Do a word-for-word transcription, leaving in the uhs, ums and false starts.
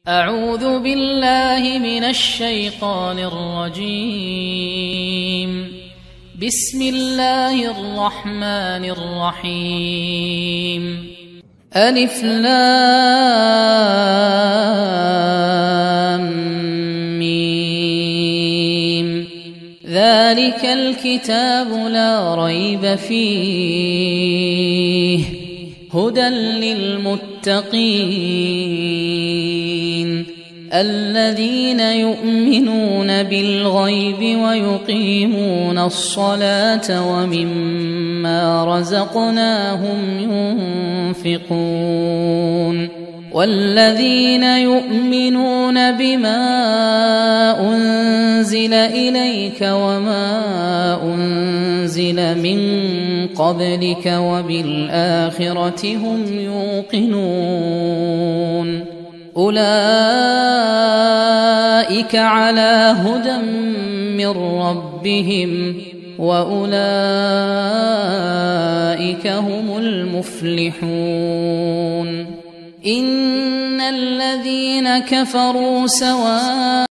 أعوذ بالله من الشيطان الرجيم. بسم الله الرحمن الرحيم. ألف لام ميم. ذلك الكتاب لا ريب فيه هدى للمتقين الذين يؤمنون بالغيب ويقيمون الصلاة ومما رزقناهم ينفقون والذين يؤمنون بما أنزل إليك وما أنزل من قبلك وبالآخرة هم يوقنون أولئك على هدى من ربهم وأولئك هم المفلحون. إن الذين كفروا سواء